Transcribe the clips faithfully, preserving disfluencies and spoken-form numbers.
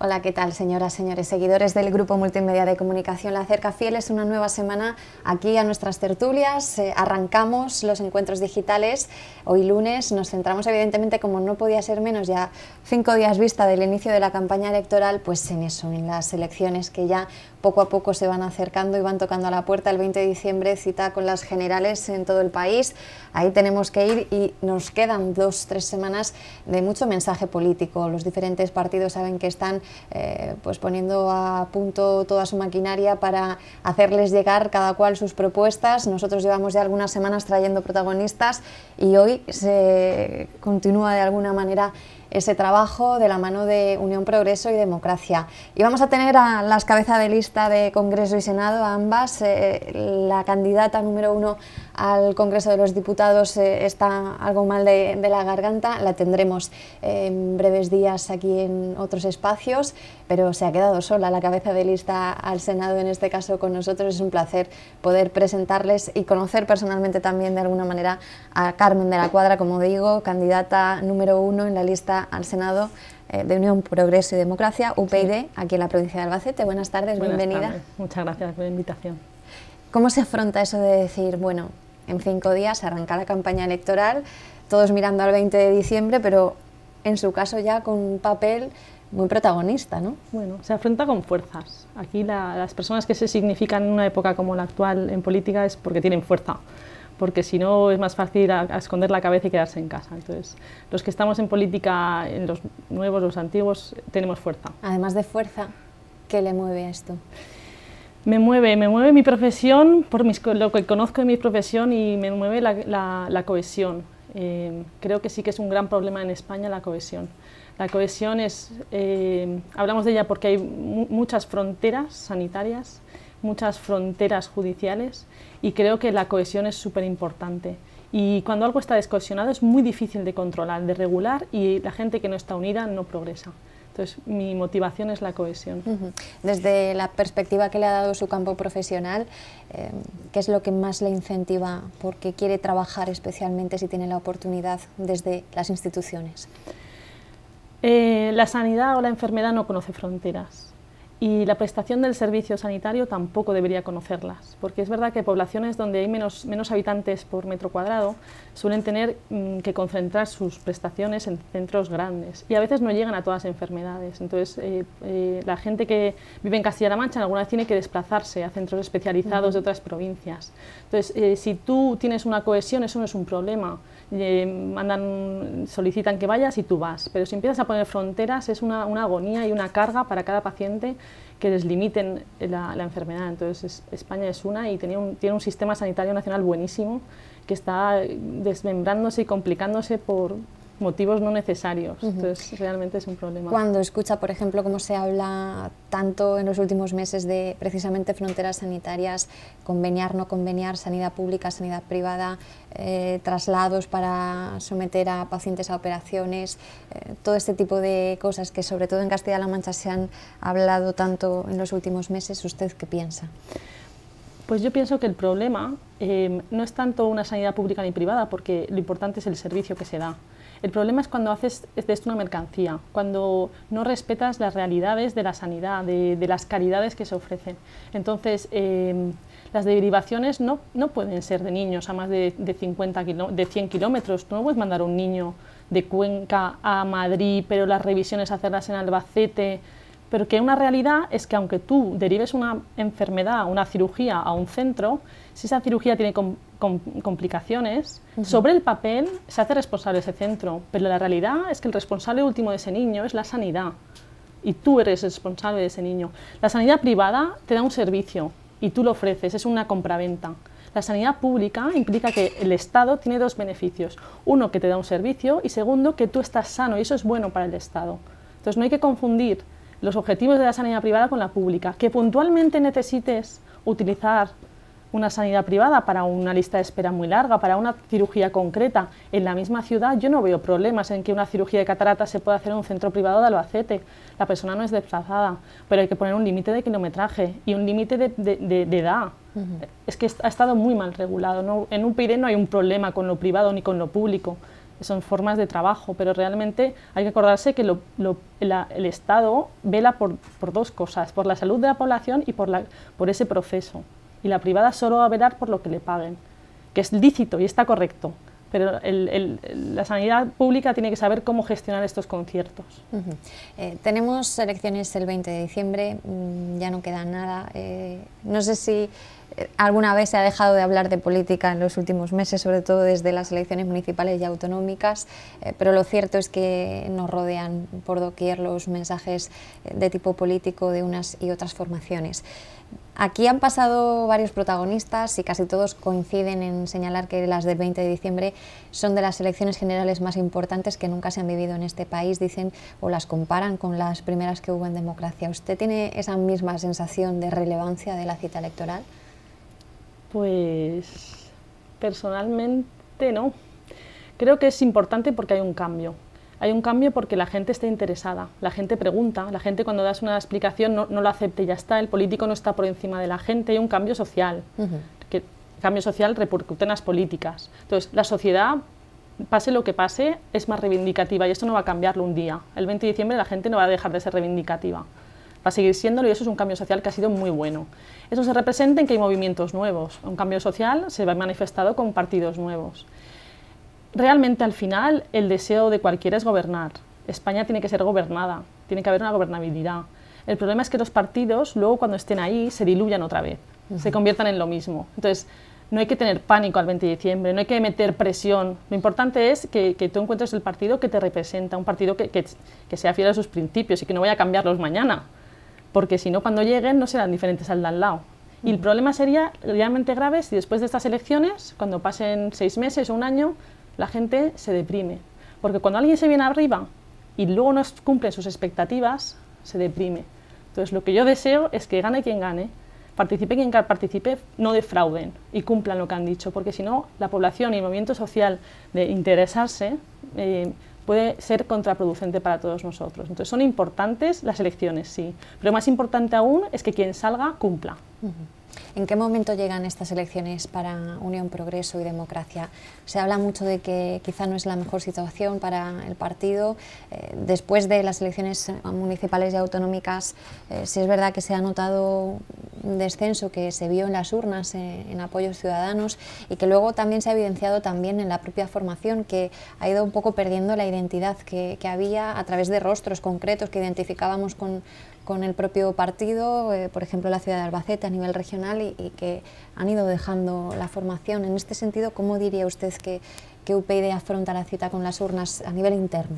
Hola, ¿qué tal, señoras, señores, seguidores del Grupo Multimedia de Comunicación La Cerca? Fieles una nueva semana aquí a nuestras tertulias. Eh, arrancamos los encuentros digitales. Hoy lunes nos centramos, evidentemente, como no podía ser menos, ya cinco días vista del inicio de la campaña electoral, pues en eso, en las elecciones que ya poco a poco se van acercando y van tocando a la puerta. El veinte de diciembre, cita con las generales en todo el país. Ahí tenemos que ir y nos quedan dos, tres semanas de mucho mensaje político. Los diferentes partidos saben que están eh, pues poniendo a punto toda su maquinaria para hacerles llegar cada cual sus propuestas. Nosotros llevamos ya algunas semanas trayendo protagonistas y hoy se continúa de alguna manera ese trabajo de la mano de Unión, Progreso y Democracia. Y vamos a tener a las cabezas de lista de Congreso y Senado, a ambas. Eh, la candidata número uno al Congreso de los Diputados eh, está algo mal de, de la garganta, la tendremos eh, en breves días aquí en otros espacios, pero se ha quedado sola la cabeza de lista al Senado, en este caso con nosotros. Es un placer poder presentarles y conocer personalmente también de alguna manera a Carmen de la Cuadra, como digo, candidata número uno en la lista al Senado eh, de Unión, Progreso y Democracia, U P y D, aquí en la provincia de Albacete. Buenas tardes, Buenas bienvenida. Tardes. Muchas gracias por la invitación. ¿Cómo se afronta eso de decir, bueno, en cinco días arranca la campaña electoral, todos mirando al veinte de diciembre, pero en su caso ya con un papel muy protagonista, ¿no? Bueno, se afronta con fuerzas. Aquí la, las personas que se significan en una época como la actual en política es porque tienen fuerza, porque si no es más fácil a, a esconder la cabeza y quedarse en casa. Entonces, los que estamos en política, en los nuevos, los antiguos, tenemos fuerza. Además de fuerza, ¿qué le mueve a esto? Me mueve, me mueve mi profesión, por mis, lo que conozco de mi profesión, y me mueve la, la, la cohesión. Eh, creo que sí que es un gran problema en España la cohesión. La cohesión es, eh, hablamos de ella porque hay mu muchas fronteras sanitarias, muchas fronteras judiciales, y creo que la cohesión es súper importante. Y cuando algo está descohesionado es muy difícil de controlar, de regular, y la gente que no está unida no progresa. Entonces, mi motivación es la cohesión. Uh-huh. Desde la perspectiva que le ha dado su campo profesional, eh, ¿qué es lo que más le incentiva? Porque quiere trabajar especialmente, si tiene la oportunidad, desde las instituciones. Eh, la sanidad o la enfermedad no conoce fronteras. Y la prestación del servicio sanitario tampoco debería conocerlas, porque es verdad que poblaciones donde hay menos, menos habitantes por metro cuadrado suelen tener mmm, que concentrar sus prestaciones en centros grandes, y a veces no llegan a todas las enfermedades. Entonces, eh, eh, la gente que vive en Castilla-La Mancha alguna vez tiene que desplazarse a centros especializados uh-huh. de otras provincias. Entonces, eh, si tú tienes una cohesión, eso no es un problema. Eh, mandan, solicitan que vayas y tú vas, pero si empiezas a poner fronteras es una, una agonía y una carga para cada paciente que les limiten la, la enfermedad. Entonces es, España es una y tenía un, tiene un sistema sanitario nacional buenísimo que está desmembrándose y complicándose por motivos no necesarios. Uh-huh. Entonces realmente es un problema. Cuando escucha, por ejemplo, cómo se habla tanto en los últimos meses de precisamente fronteras sanitarias, conveniar, no conveniar, sanidad pública, sanidad privada, eh, traslados para someter a pacientes a operaciones, eh, todo este tipo de cosas que sobre todo en Castilla-La Mancha se han hablado tanto en los últimos meses, ¿usted qué piensa? Pues yo pienso que el problema eh, no es tanto una sanidad pública ni privada, porque lo importante es el servicio que se da. El problema es cuando haces de esto una mercancía, cuando no respetas las realidades de la sanidad, de, de las caridades que se ofrecen. Entonces, eh, las derivaciones no, no pueden ser de niños a más de, de, cincuenta de cien kilómetros. Tú no puedes mandar a un niño de Cuenca a Madrid, pero las revisiones hacerlas en Albacete. Pero que una realidad es que aunque tú derives una enfermedad, una cirugía a un centro, si esa cirugía tiene com com complicaciones, uh-huh. sobre el papel se hace responsable ese centro, pero la realidad es que el responsable último de ese niño es la sanidad, y tú eres responsable de ese niño. La sanidad privada te da un servicio y tú lo ofreces, es una compraventa. La sanidad pública implica que el Estado tiene dos beneficios: uno, que te da un servicio, y segundo, que tú estás sano, y eso es bueno para el Estado. Entonces no hay que confundir los objetivos de la sanidad privada con la pública. Que puntualmente necesites utilizar una sanidad privada para una lista de espera muy larga, para una cirugía concreta en la misma ciudad, yo no veo problemas en que una cirugía de catarata se pueda hacer en un centro privado de Albacete. La persona no es desplazada, pero hay que poner un límite de kilometraje y un límite de, de, de, de edad. Uh-huh. Es que ha estado muy mal regulado, ¿no? En U P y D no hay un problema con lo privado ni con lo público. son formas de trabajo, pero realmente hay que acordarse que lo, lo, la, el Estado vela por, por dos cosas, por la salud de la población y por, la, por ese proceso. Y la privada solo va a velar por lo que le paguen, que es lícito y está correcto, pero el, el, la sanidad pública tiene que saber cómo gestionar estos conciertos. Uh-huh. eh, tenemos elecciones el veinte de diciembre, mmm, ya no queda nada. Eh, no sé si eh, alguna vez se ha dejado de hablar de política en los últimos meses, sobre todo desde las elecciones municipales y autonómicas, eh, pero lo cierto es que nos rodean por doquier los mensajes de tipo político de unas y otras formaciones. Aquí han pasado varios protagonistas y casi todos coinciden en señalar que las del veinte de diciembre son de las elecciones generales más importantes que nunca se han vivido en este país, dicen, o las comparan con las primeras que hubo en democracia. ¿Usted tiene esa misma sensación de relevancia de la cita electoral? Pues personalmente no. Creo que es importante porque hay un cambio. Hay un cambio porque la gente está interesada, la gente pregunta, la gente cuando das una explicación no, no lo acepta y ya está, el político no está por encima de la gente, hay un cambio social, uh-huh. que el cambio social repercute en las políticas. Entonces, la sociedad, pase lo que pase, es más reivindicativa y esto no va a cambiarlo un día. El veinte de diciembre la gente no va a dejar de ser reivindicativa, va a seguir siéndolo y eso es un cambio social que ha sido muy bueno. Eso se representa en que hay movimientos nuevos, un cambio social se va manifestado con partidos nuevos. Realmente al final el deseo de cualquiera es gobernar. España tiene que ser gobernada, tiene que haber una gobernabilidad. El problema es que los partidos luego cuando estén ahí se diluyan otra vez, uh-huh. se conviertan en lo mismo. Entonces no hay que tener pánico al veinte de diciembre, no hay que meter presión. Lo importante es que, que tú encuentres el partido que te representa, un partido que, que, que sea fiel a sus principios y que no vaya a cambiarlos mañana, porque si no cuando lleguen no serán diferentes al de al lado. Uh-huh. Y el problema sería realmente grave si después de estas elecciones, cuando pasen seis meses o un año, la gente se deprime, porque cuando alguien se viene arriba y luego no cumple sus expectativas, se deprime. Entonces lo que yo deseo es que gane quien gane, participe quien participe, no defrauden y cumplan lo que han dicho, porque si no, la población y el movimiento social de interesarse eh, puede ser contraproducente para todos nosotros. Entonces son importantes las elecciones, sí, pero más importante aún es que quien salga cumpla. Uh-huh. ¿En qué momento llegan estas elecciones para Unión, Progreso y Democracia? Se habla mucho de que quizá no es la mejor situación para el partido. Eh, después de las elecciones municipales y autonómicas, eh, sí es verdad que se ha notado un descenso que se vio en las urnas, eh, en apoyos ciudadanos, y que luego también se ha evidenciado también en la propia formación, que ha ido un poco perdiendo la identidad que, que había a través de rostros concretos que identificábamos con con el propio partido, eh, por ejemplo la ciudad de Albacete a nivel regional y, y que han ido dejando la formación. En este sentido, ¿cómo diría usted que, que U P YD afronta la cita con las urnas a nivel interno?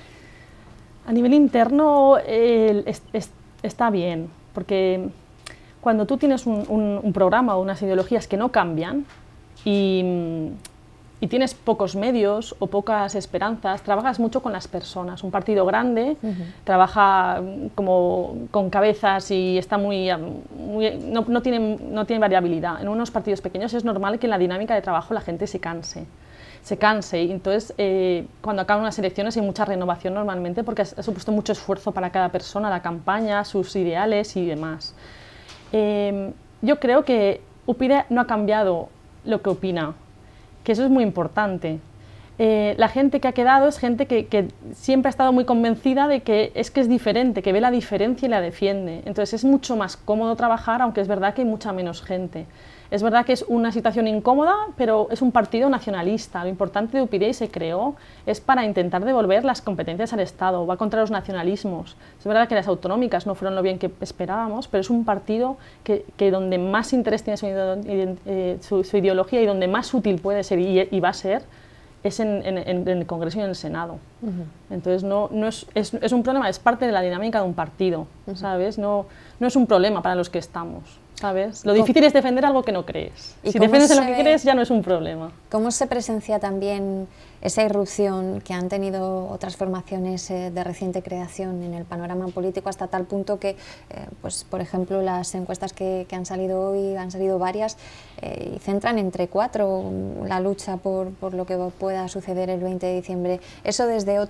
A nivel interno eh, es, es, está bien, porque cuando tú tienes un, un, un programa o unas ideologías que no cambian y, y tienes pocos medios o pocas esperanzas, trabajas mucho con las personas. Un partido grande uh-huh. trabaja como con cabezas y está muy, muy no, no, tiene, no tiene variabilidad. En unos partidos pequeños es normal que en la dinámica de trabajo la gente se canse. se canse y entonces eh, cuando acaban unas elecciones hay mucha renovación normalmente porque ha, ha supuesto mucho esfuerzo para cada persona, la campaña, sus ideales y demás. Eh, yo creo que U P YD no ha cambiado lo que opina, que eso es muy importante. Eh, la gente que ha quedado es gente que, que siempre ha estado muy convencida de que es que es diferente, que ve la diferencia y la defiende. Entonces es mucho más cómodo trabajar, aunque es verdad que hay mucha menos gente. Es verdad que es una situación incómoda, pero es un partido nacionalista. Lo importante de U P YD se creó es para intentar devolver las competencias al Estado, va contra los nacionalismos. Es verdad que las autonómicas no fueron lo bien que esperábamos, pero es un partido que, que donde más interés tiene su, eh, su, su ideología y donde más útil puede ser y, y va a ser, es en, en, en el Congreso y en el Senado. Uh-huh. Entonces no, no es, es, es un problema, es parte de la dinámica de un partido, uh-huh. ¿sabes? No, no es un problema para los que estamos, ¿sabes? Lo difícil es defender algo que no crees. Si defiendes en lo que crees ya no es un problema. ¿Cómo se presencia también esa irrupción que han tenido otras formaciones eh, de reciente creación en el panorama político hasta tal punto que, eh, pues, por ejemplo, las encuestas que, que han salido hoy, han salido varias, eh, y centran entre cuatro la lucha por, por lo que pueda suceder el veinte de diciembre? Eso desde otro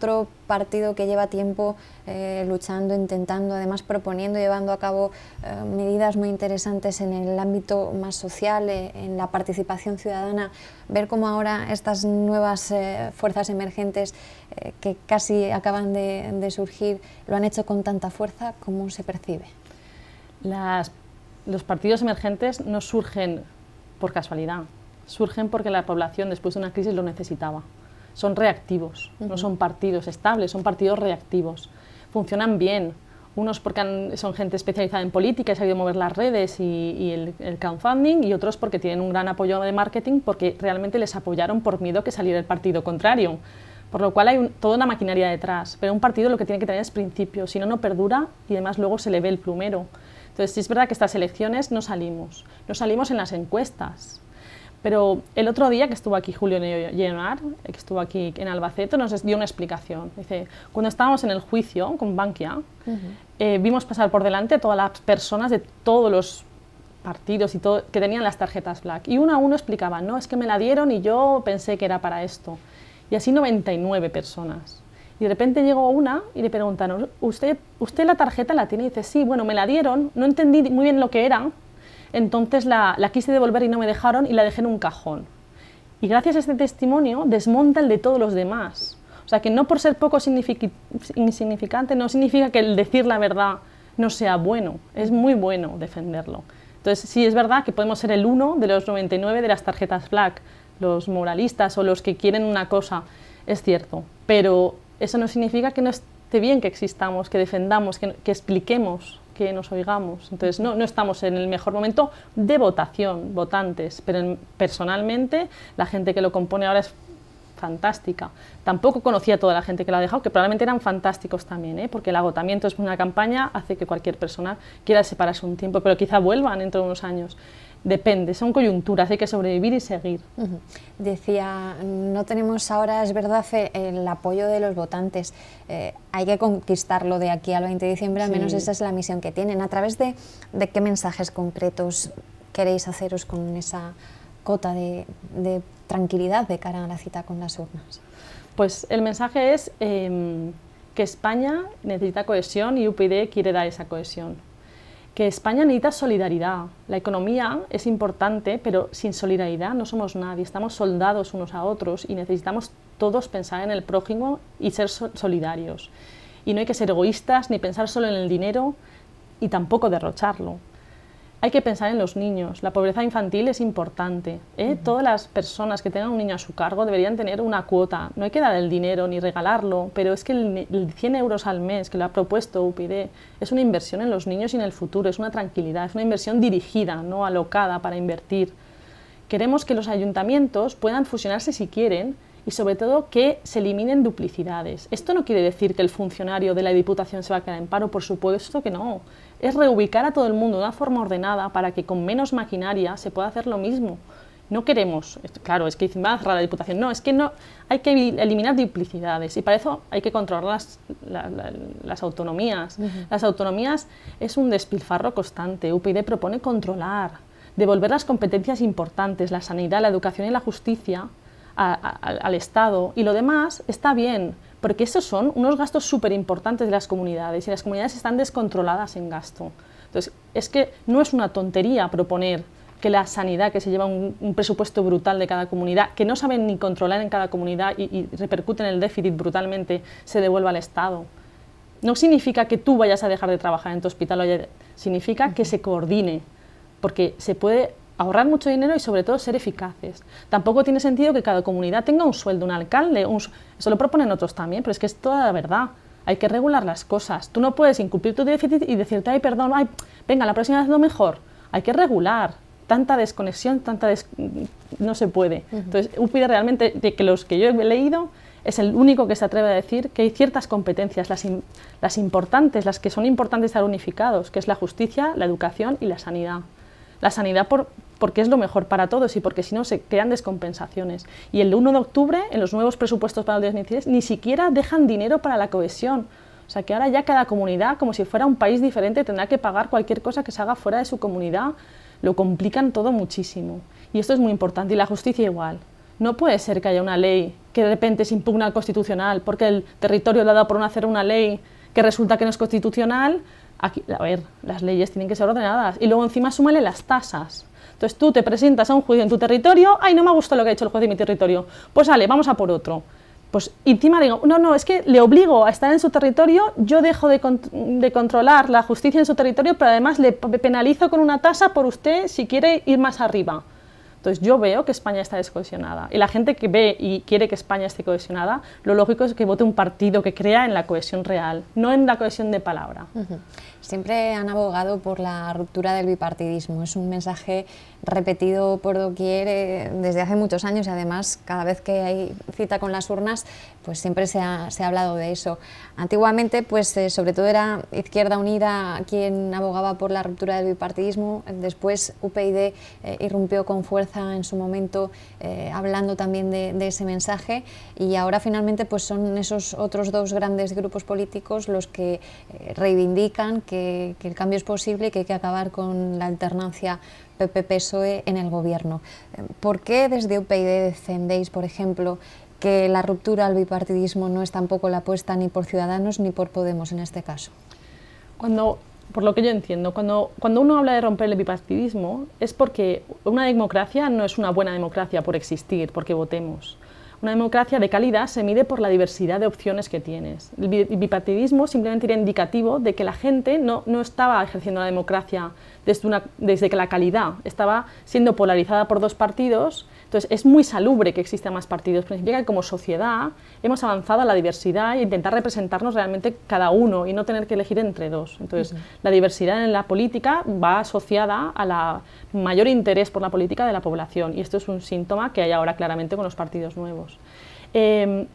partido que lleva tiempo eh, luchando, intentando, además proponiendo, llevando a cabo eh, medidas muy interesantes en el ámbito más social, eh, en la participación ciudadana. Ver cómo ahora estas nuevas eh, fuerzas emergentes eh, que casi acaban de, de surgir lo han hecho con tanta fuerza, ¿cómo se percibe? Las, los partidos emergentes no surgen por casualidad, surgen porque la población después de una crisis lo necesitaba. Son reactivos, uh-huh. no son partidos estables, son partidos reactivos. Funcionan bien, unos porque han, son gente especializada en política y sabido mover las redes y, y el, el crowdfunding, y otros porque tienen un gran apoyo de marketing, porque realmente les apoyaron por miedo a que saliera el partido contrario. Por lo cual hay un, toda una maquinaria detrás, pero un partido lo que tiene que tener es principios, si no, no perdura y además luego se le ve el plumero. Entonces, sí es verdad que estas elecciones no salimos, no salimos en las encuestas. Pero el otro día que estuvo aquí Julio Llenar, que estuvo aquí en Albacete, nos dio una explicación. Dice, cuando estábamos en el juicio con Bankia, uh-huh. eh, vimos pasar por delante a todas las personas de todos los partidos y todo, que tenían las tarjetas Black. Y uno a uno explicaba, no, es que me la dieron y yo pensé que era para esto. Y así noventa y nueve personas. Y de repente llegó una y le preguntaron, ¿usted, usted la tarjeta la tiene? Y dice, sí, bueno, me la dieron, no entendí muy bien lo que era, entonces la, la quise devolver y no me dejaron y la dejé en un cajón. Y gracias a este testimonio desmonta el de todos los demás. O sea, que no por ser poco insignificante no significa que el decir la verdad no sea bueno, es muy bueno defenderlo. Entonces, sí es verdad que podemos ser el uno de los noventa y nueve de las tarjetas Black, los moralistas o los que quieren una cosa, es cierto, pero eso no significa que no esté bien que existamos, que defendamos, que, que expliquemos, que nos oigamos. Entonces no, no estamos en el mejor momento de votación, votantes, pero en, personalmente la gente que lo compone ahora es fantástica. Tampoco conocía a toda la gente que lo ha dejado, que probablemente eran fantásticos también, ¿eh? Porque el agotamiento después de una campaña hace que cualquier persona quiera separarse un tiempo, pero quizá vuelvan dentro de unos años. Depende, son coyunturas, hay que sobrevivir y seguir. Uh-huh. Decía, no tenemos ahora, es verdad, el apoyo de los votantes, eh, hay que conquistarlo de aquí al veinte de diciembre, al sí. menos esa es la misión que tienen. ¿A través de, de qué mensajes concretos queréis haceros con esa cota de, de tranquilidad de cara a la cita con las urnas? Pues el mensaje es eh, que España necesita cohesión y U P D quiere dar esa cohesión. Que España necesita solidaridad. La economía es importante, pero sin solidaridad no somos nadie. Estamos soldados unos a otros y necesitamos todos pensar en el prójimo y ser solidarios. Y no hay que ser egoístas ni pensar solo en el dinero y tampoco derrocharlo. Hay que pensar en los niños. La pobreza infantil es importante, ¿eh? Uh-huh. Todas las personas que tengan un niño a su cargo deberían tener una cuota. No hay que dar el dinero ni regalarlo, pero es que el, el cien euros al mes que lo ha propuesto U P D es una inversión en los niños y en el futuro, es una tranquilidad, es una inversión dirigida, no alocada para invertir. Queremos que los ayuntamientos puedan fusionarse si quieren y sobre todo que se eliminen duplicidades. Esto no quiere decir que el funcionario de la Diputación se va a quedar en paro, por supuesto que no. Es reubicar a todo el mundo de una forma ordenada para que con menos maquinaria se pueda hacer lo mismo. No queremos, claro, es que dicen, va a cerrar la Diputación. No, es que no, hay que eliminar duplicidades y para eso hay que controlar las, la, la, las autonomías. Uh-huh. Las autonomías es un despilfarro constante. U P D propone controlar, devolver las competencias importantes, la sanidad, la educación y la justicia a, a, al Estado, y lo demás está bien, porque esos son unos gastos súper importantes de las comunidades y las comunidades están descontroladas en gasto. Entonces, es que no es una tontería proponer que la sanidad, que se lleva un, un presupuesto brutal de cada comunidad, que no saben ni controlar en cada comunidad y, y repercuten el déficit brutalmente, se devuelva al Estado. No significa que tú vayas a dejar de trabajar en tu hospital, oye, significa que se coordine, porque se puede ahorrar mucho dinero y sobre todo ser eficaces. Tampoco tiene sentido que cada comunidad tenga un sueldo, un alcalde, un, eso lo proponen otros también, pero es que es toda la verdad. Hay que regular las cosas. Tú no puedes incumplir tu déficit y decirte, ay, perdón, ay, venga, la próxima vez lo mejor. Hay que regular. Tanta desconexión, tanta des... no se puede. Uh-huh. Entonces, U P D realmente, de que los que yo he leído, es el único que se atreve a decir que hay ciertas competencias, las, in, las importantes, las que son importantes estar unificados, que es la justicia, la educación y la sanidad. La sanidad por, porque es lo mejor para todos y porque si no se crean descompensaciones. Y el uno de octubre, en los nuevos presupuestos para el dos mil dieciséis, ni siquiera dejan dinero para la cohesión. O sea que ahora ya cada comunidad, como si fuera un país diferente, tendrá que pagar cualquier cosa que se haga fuera de su comunidad. Lo complican todo muchísimo. Y esto es muy importante. Y la justicia igual. No puede ser que haya una ley que de repente se impugna al constitucional porque el territorio le ha dado por no hacer una ley que resulta que no es constitucional. Aquí, a ver, las leyes tienen que ser ordenadas y luego encima súmale las tasas. Entonces tú te presentas a un juicio en tu territorio, ay, no me ha gustado lo que ha hecho el juez de mi territorio, pues vale, vamos a por otro. Pues encima digo, no, no, es que le obligo a estar en su territorio, yo dejo de, con de controlar la justicia en su territorio, pero además le penalizo con una tasa por usted si quiere ir más arriba. Entonces yo veo que España está descohesionada y la gente que ve y quiere que España esté cohesionada, lo lógico es que vote un partido que crea en la cohesión real, no en la cohesión de palabra. Uh-huh. Siempre han abogado por la ruptura del bipartidismo, es un mensaje repetido por doquier eh, desde hace muchos años y además cada vez que hay cita con las urnas pues siempre se ha, se ha hablado de eso. Antiguamente pues eh, sobre todo era Izquierda Unida quien abogaba por la ruptura del bipartidismo, después U P YD eh, irrumpió con fuerza en su momento eh, hablando también de, de ese mensaje y ahora finalmente pues son esos otros dos grandes grupos políticos los que eh, reivindican que, que el cambio es posible y que hay que acabar con la alternancia P P P S O E en el gobierno. ¿Por qué desde U P YD defendéis, por ejemplo, que la ruptura al bipartidismo no es tampoco la apuesta ni por Ciudadanos ni por Podemos en este caso? Cuando, por lo que yo entiendo, cuando, cuando uno habla de romper el bipartidismo es porque una democracia no es una buena democracia por existir, porque votemos. Una democracia de calidad se mide por la diversidad de opciones que tienes. El bipartidismo simplemente era indicativo de que la gente no, no estaba ejerciendo la democracia desde, una, desde que la calidad estaba siendo polarizada por dos partidos. Entonces es muy salubre que existan más partidos, pero significa que como sociedad hemos avanzado a la diversidad e intentar representarnos realmente cada uno y no tener que elegir entre dos. Entonces uh-huh. la diversidad en la política va asociada a la mayor interés por la política de la población y esto es un síntoma que hay ahora claramente con los partidos nuevos. Eh,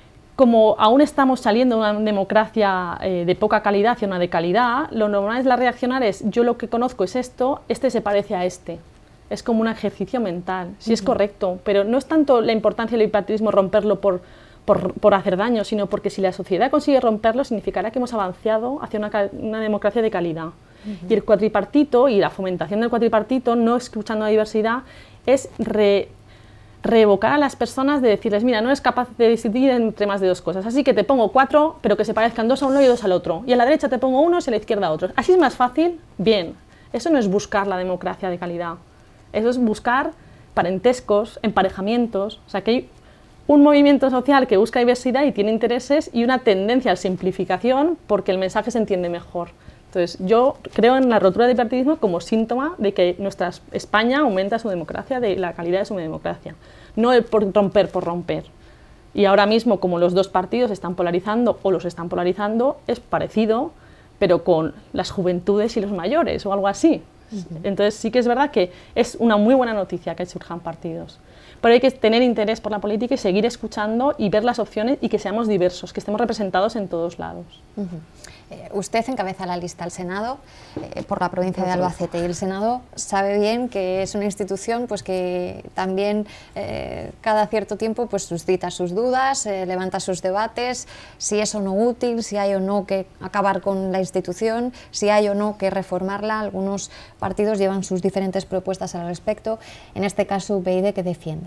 como aún estamos saliendo de una democracia eh, de poca calidad hacia una de calidad, lo normal es la reaccionar es yo lo que conozco es esto, este se parece a este. Es como un ejercicio mental, sí uh-huh. es correcto, pero no es tanto la importancia del bipartidismo romperlo por, por, por hacer daño, sino porque si la sociedad consigue romperlo significará que hemos avanzado hacia una, una democracia de calidad. Uh-huh. Y el cuatripartito y la fomentación del cuatripartito, no escuchando la diversidad, es re, reevocar a las personas de decirles, mira, no eres capaz de decidir entre más de dos cosas, así que te pongo cuatro, pero que se parezcan dos a uno y dos al otro, y a la derecha te pongo unos y a la izquierda otros. Así es más fácil, bien. Eso no es buscar la democracia de calidad. Eso es buscar parentescos, emparejamientos, o sea que hay un movimiento social que busca diversidad y tiene intereses y una tendencia a la simplificación porque el mensaje se entiende mejor. Entonces yo creo en la ruptura del bipartidismo como síntoma de que nuestra España aumenta su democracia, de la calidad de su democracia, no el por romper por romper. Y ahora mismo como los dos partidos se están polarizando o los están polarizando es parecido, pero con las juventudes y los mayores o algo así. Entonces sí que es verdad que es una muy buena noticia que surjan partidos, pero hay que tener interés por la política y seguir escuchando y ver las opciones y que seamos diversos, que estemos representados en todos lados. Uh-huh. eh, usted encabeza la lista al Senado eh, por la provincia de Albacete y el Senado sabe bien que es una institución pues, que también eh, cada cierto tiempo pues, suscita sus dudas, eh, levanta sus debates, si es o no útil, si hay o no que acabar con la institución, si hay o no que reformarla. Algunos partidos llevan sus diferentes propuestas al respecto, en este caso U P YD, ¿qué defiende?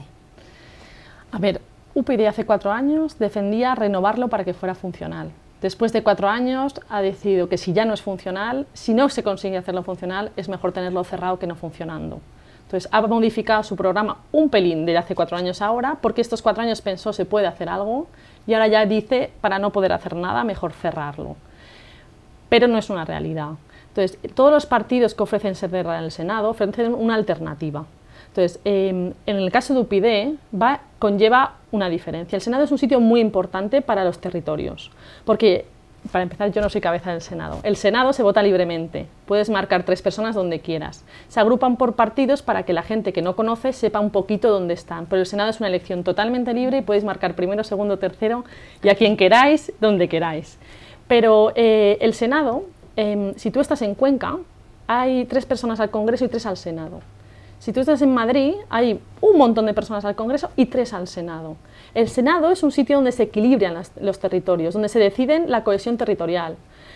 A ver, U P YD hace cuatro años defendía renovarlo para que fuera funcional. Después de cuatro años ha decidido que si ya no es funcional, si no se consigue hacerlo funcional, es mejor tenerlo cerrado que no funcionando. Entonces ha modificado su programa un pelín de hace cuatro años ahora, porque estos cuatro años pensó se puede hacer algo y ahora ya dice, para no poder hacer nada, mejor cerrarlo. Pero no es una realidad. Entonces, todos los partidos que ofrecen ser en el Senado ofrecen una alternativa. Entonces, eh, en el caso de U P YD va, conlleva una diferencia. El Senado es un sitio muy importante para los territorios, porque, para empezar, yo no soy cabeza del Senado. El Senado se vota libremente, puedes marcar tres personas donde quieras. Se agrupan por partidos para que la gente que no conoce sepa un poquito dónde están, pero el Senado es una elección totalmente libre y podéis marcar primero, segundo, tercero y a quien queráis, donde queráis. Pero eh, el Senado, eh, si tú estás en Cuenca, hay tres personas al Congreso y tres al Senado. Si tú estás en Madrid, hay un montón de personas al Congreso y tres al Senado. El Senado es un sitio donde se equilibran las, los territorios, donde se deciden la cohesión territorial.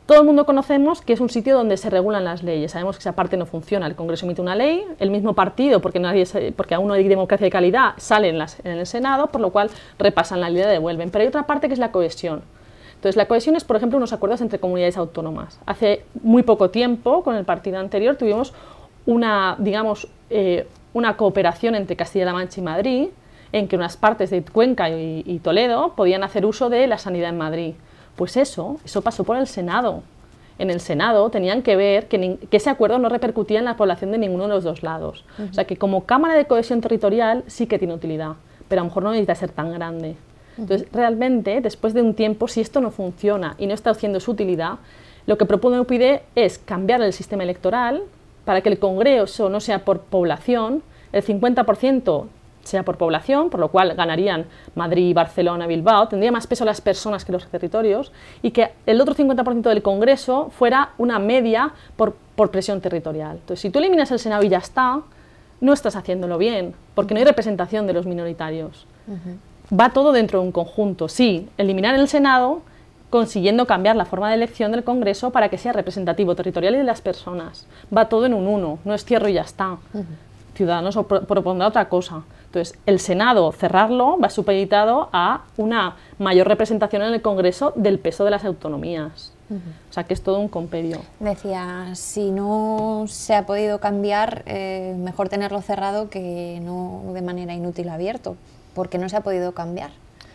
Todo el mundo conocemos que es un sitio donde se regulan las leyes, sabemos que esa parte no funciona, el Congreso emite una ley, el mismo partido, porque, nadie, porque aún no hay democracia de calidad, sale en, las, en el Senado, por lo cual repasan la ley y la devuelven. Pero hay otra parte que es la cohesión. Entonces, la cohesión es, por ejemplo, unos acuerdos entre comunidades autónomas. Hace muy poco tiempo, con el partido anterior, tuvimos una, digamos, eh, una cooperación entre Castilla-La Mancha y Madrid, en que unas partes de Cuenca y, y Toledo podían hacer uso de la sanidad en Madrid. Pues eso, eso pasó por el Senado. En el Senado tenían que ver que, que ese acuerdo no repercutía en la población de ninguno de los dos lados. Uh-huh. O sea que como Cámara de Cohesión Territorial sí que tiene utilidad, pero a lo mejor no necesita ser tan grande. Uh-huh. Entonces, realmente, después de un tiempo, si esto no funciona y no está haciendo su utilidad, lo que propone U P yD es cambiar el sistema electoral para que el Congreso no sea por población, el cincuenta por ciento sea por población, por lo cual ganarían Madrid, Barcelona, Bilbao, tendría más peso las personas que los territorios, y que el otro cincuenta por ciento del Congreso fuera una media por, por presión territorial. Entonces, si tú eliminas el Senado y ya está, no estás haciéndolo bien, porque no hay representación de los minoritarios. Uh-huh. Va todo dentro de un conjunto. Sí, eliminar el Senado, consiguiendo cambiar la forma de elección del Congreso para que sea representativo territorial y de las personas. Va todo en un uno, no es cierro y ya está. Uh-huh. Ciudadanos propondrá otra cosa. Entonces, el Senado, cerrarlo, va supeditado a una mayor representación en el Congreso del peso de las autonomías. Uh-huh. O sea, que es todo un compendio. Decía, si no se ha podido cambiar, eh, mejor tenerlo cerrado que no de manera inútil abierto, porque no se ha podido cambiar.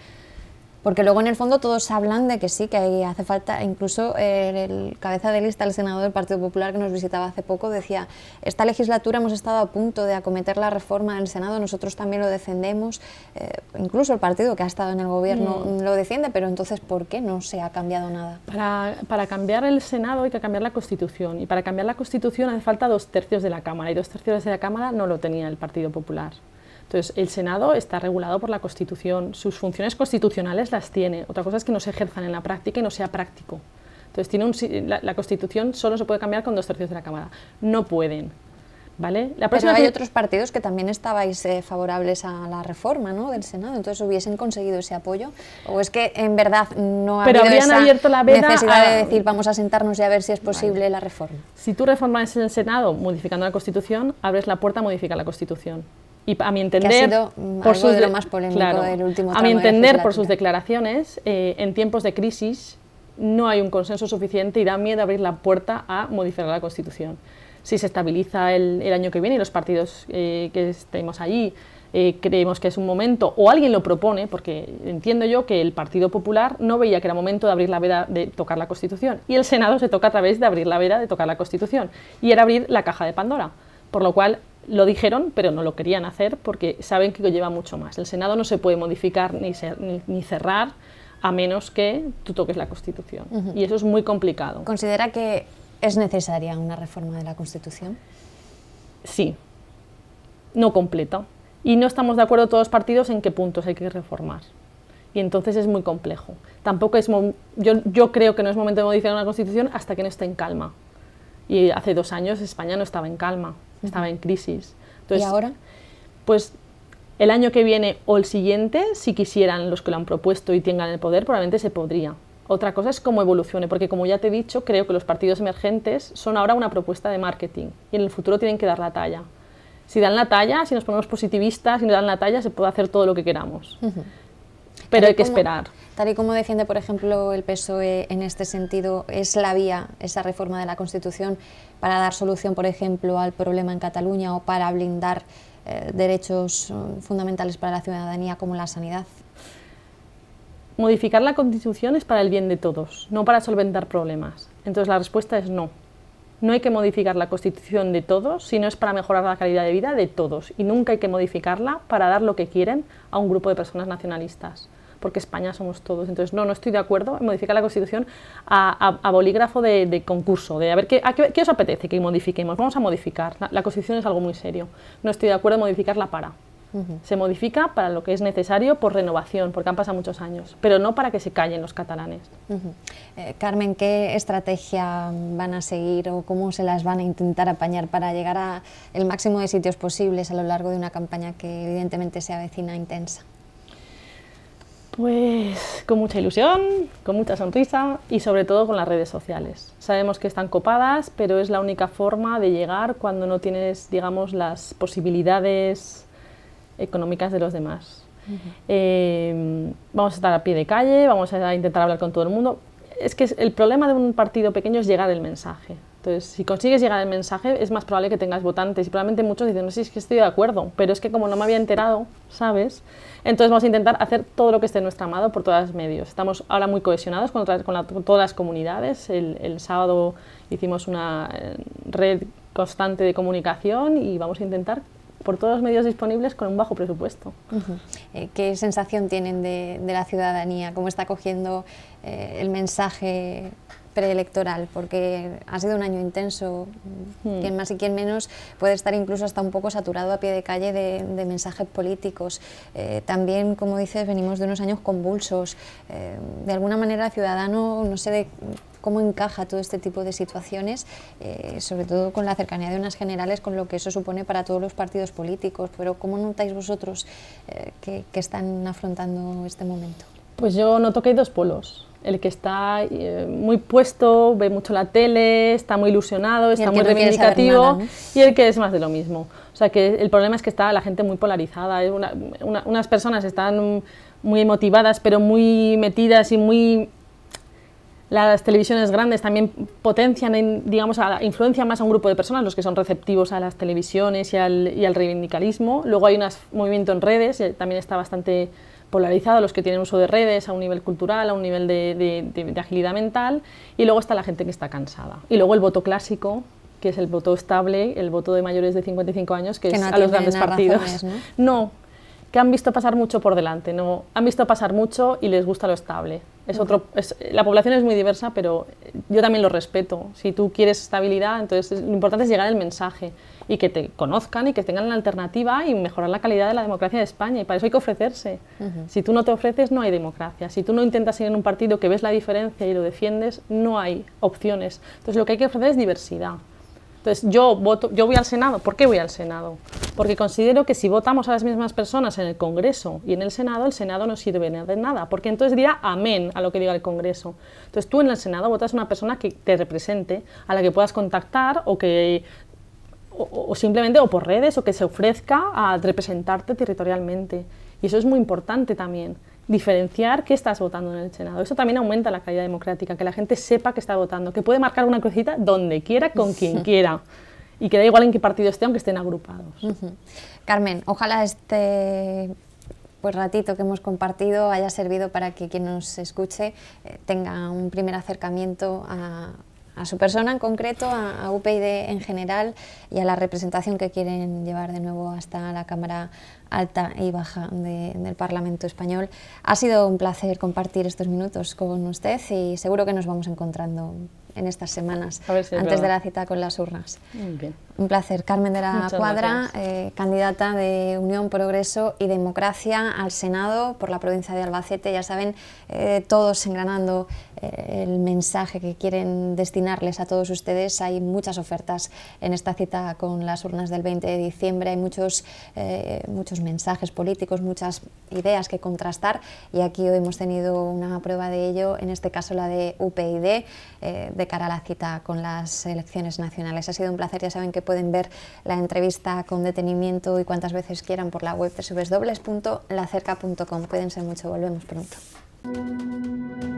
Porque luego en el fondo todos hablan de que sí, que hay, hace falta, incluso eh, el cabeza de lista, el senador del Partido Popular que nos visitaba hace poco, decía, esta legislatura hemos estado a punto de acometer la reforma del Senado, nosotros también lo defendemos, eh, incluso el partido que ha estado en el gobierno mm. lo defiende, pero entonces ¿por qué no se ha cambiado nada? Para, para cambiar el Senado hay que cambiar la Constitución, y para cambiar la Constitución hace falta dos tercios de la Cámara, y dos tercios de la Cámara no lo tenía el Partido Popular. Entonces, el Senado está regulado por la Constitución, sus funciones constitucionales las tiene, otra cosa es que no se ejerzan en la práctica y no sea práctico. Entonces, tiene un, la, la Constitución solo se puede cambiar con dos tercios de la Cámara, no pueden. ¿Vale? La Pero hay que... otros partidos que también estabais eh, favorables a la reforma, ¿no?, del Senado, entonces hubiesen conseguido ese apoyo, o es que en verdad no ha Pero habido esa abierto la veda necesidad a... de decir vamos a sentarnos y a ver si es posible vale. la reforma. Si tú reformas el Senado modificando la Constitución, abres la puerta a modificar la Constitución. Y a mi entender, que ha sido por sus de lo más polémico claro, del último a mi entender, por sus declaraciones, eh, en tiempos de crisis no hay un consenso suficiente y da miedo abrir la puerta a modificar la Constitución. Si se estabiliza el, el año que viene y los partidos eh, que estemos allí eh, creemos que es un momento, o alguien lo propone, porque entiendo yo que el Partido Popular no veía que era momento de abrir la veda de tocar la Constitución, y el Senado se toca a través de abrir la veda de tocar la Constitución, y era abrir la caja de Pandora, por lo cual lo dijeron, pero no lo querían hacer porque saben que lleva mucho más. El Senado no se puede modificar ni, ser, ni, ni cerrar a menos que tú toques la Constitución. Uh-huh. Y eso es muy complicado. ¿Considera que es necesaria una reforma de la Constitución? Sí, no completa. Y no estamos de acuerdo todos los partidos en qué puntos hay que reformar. Y entonces es muy complejo. Tampoco es yo, yo creo que no es momento de modificar una Constitución hasta que no esté en calma. Y hace dos años España no estaba en calma. Estaba en crisis. Entonces, ¿y ahora? Pues el año que viene o el siguiente, si quisieran los que lo han propuesto y tengan el poder, probablemente se podría. Otra cosa es cómo evolucione, porque como ya te he dicho, creo que los partidos emergentes son ahora una propuesta de marketing y en el futuro tienen que dar la talla. Si dan la talla, si nos ponemos positivistas, si nos dan la talla, se puede hacer todo lo que queramos. Uh-huh. Pero hay que como, esperar. Tal y como defiende, por ejemplo, el P S O E en este sentido, ¿es la vía, esa reforma de la Constitución, para dar solución, por ejemplo, al problema en Cataluña o para blindar eh, derechos um, fundamentales para la ciudadanía como la sanidad? Modificar la Constitución es para el bien de todos, no para solventar problemas. Entonces la respuesta es no. No hay que modificar la Constitución de todos, sino es para mejorar la calidad de vida de todos. Y nunca hay que modificarla para dar lo que quieren a un grupo de personas nacionalistas. Porque España somos todos. Entonces, no, no estoy de acuerdo en modificar la Constitución a, a, a bolígrafo de, de concurso, de a ver, ¿qué, a qué, ¿qué os apetece que modifiquemos? Vamos a modificar. La, la Constitución es algo muy serio. No estoy de acuerdo en modificarla para. Uh-huh. Se modifica para lo que es necesario por renovación, porque han pasado muchos años, pero no para que se callen los catalanes. Uh-huh. eh, Carmen, ¿qué estrategia van a seguir o cómo se las van a intentar apañar para llegar a el máximo de sitios posibles a lo largo de una campaña que evidentemente se avecina intensa? Pues con mucha ilusión, con mucha sonrisa y sobre todo con las redes sociales. Sabemos que están copadas, pero es la única forma de llegar cuando no tienes, digamos, las posibilidades económicas de los demás. Uh-huh. eh, vamos a estar a pie de calle, vamos a intentar hablar con todo el mundo. Es que el problema de un partido pequeño es llegar el mensaje. Entonces, si consigues llegar el mensaje, es más probable que tengas votantes. Y probablemente muchos dicen, no sé, si es que estoy de acuerdo, pero es que como no me había enterado, ¿sabes? Entonces vamos a intentar hacer todo lo que esté en nuestra mano por todos los medios. Estamos ahora muy cohesionados con, otra, con, la, con todas las comunidades. El, el sábado hicimos una red constante de comunicación y vamos a intentar por todos los medios disponibles con un bajo presupuesto. Uh-huh. eh, ¿Qué sensación tienen de, de la ciudadanía? ¿Cómo está cogiendo eh, el mensaje preelectoral? Porque ha sido un año intenso, hmm. quien más y quien menos puede estar incluso hasta un poco saturado a pie de calle de, de mensajes políticos. Eh, también, como dices, venimos de unos años convulsos. Eh, de alguna manera, el ciudadano, no sé de cómo encaja todo este tipo de situaciones, eh, sobre todo con la cercanía de unas generales, con lo que eso supone para todos los partidos políticos. Pero ¿cómo notáis vosotros eh, que, que están afrontando este momento? Pues yo noto que hay dos polos. El que está eh, muy puesto, ve mucho la tele, está muy ilusionado, está muy no reivindicativo, nada, ¿no? Y el que es más de lo mismo. O sea, que el problema es que está la gente muy polarizada. Una, una, unas personas están muy motivadas, pero muy metidas y muy... Las televisiones grandes también potencian, digamos, a la, influencian más a un grupo de personas, los que son receptivos a las televisiones y al, y al reivindicalismo. Luego hay un movimiento en redes, también está bastante polarizado, los que tienen uso de redes a un nivel cultural, a un nivel de, de, de, de agilidad mental, y luego está la gente que está cansada. Y luego el voto clásico, que es el voto estable, el voto de mayores de cincuenta y cinco años, que, que es no a los grandes partidos. Razones, ¿no? No, que han visto pasar mucho por delante, no, han visto pasar mucho y les gusta lo estable. Es uh-huh. otro, es, la población es muy diversa, pero yo también lo respeto. Si tú quieres estabilidad, entonces lo importante es llegar el mensaje y que te conozcan y que tengan la alternativa y mejorar la calidad de la democracia de España, y para eso hay que ofrecerse. Uh-huh. Si tú no te ofreces, no hay democracia. Si tú no intentas ir en un partido que ves la diferencia y lo defiendes, no hay opciones. Entonces lo que hay que ofrecer es diversidad. Entonces yo, voto, yo voy al Senado. ¿Por qué voy al Senado? Porque considero que si votamos a las mismas personas en el Congreso y en el Senado, el Senado no sirve de nada, porque entonces dirá amén a lo que diga el Congreso. Entonces tú en el Senado votas a una persona que te represente, a la que puedas contactar o que... O, o simplemente o por redes o que se ofrezca a representarte territorialmente. Y eso es muy importante también, diferenciar qué estás votando en el Senado. Eso también aumenta la calidad democrática, que la gente sepa que está votando, que puede marcar una crucita donde quiera, con quien quiera, y que da igual en qué partido esté, aunque estén agrupados. Uh-huh. Carmen, ojalá este pues, ratito que hemos compartido haya servido para que quien nos escuche eh, tenga un primer acercamiento a a su persona en concreto, a, a U P YD en general y a la representación que quieren llevar de nuevo hasta la Cámara Alta y Baja de, del Parlamento Español. Ha sido un placer compartir estos minutos con usted y seguro que nos vamos encontrando en estas semanas, si antes verdad. de la cita con las urnas. Muy bien. Un placer. Carmen de la Muchas Cuadra, eh, candidata de Unión, Progreso y Democracia al Senado por la provincia de Albacete. Ya saben, eh, todos engranando eh, el mensaje que quieren destinarles a todos ustedes. Hay muchas ofertas en esta cita con las urnas del veinte de diciembre. Hay muchos, eh, muchos mensajes políticos, muchas ideas que contrastar y aquí hoy hemos tenido una prueba de ello, en este caso la de U P YD, eh, de cara a la cita con las elecciones nacionales. Ha sido un placer. Ya saben que pueden ver la entrevista con detenimiento y cuantas veces quieran por la web doble u doble u doble u punto la cerca punto com. Cuídense mucho, volvemos pronto.